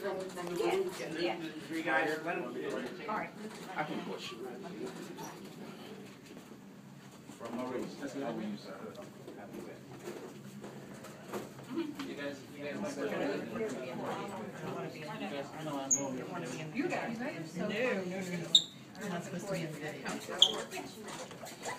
Yeah. Three guys. Let them. All right. I can push. From Maurice. That's good. How are you, sir? You guys might go ahead. I know I'm going. You guys, right? No. You're not supposed to be in the video.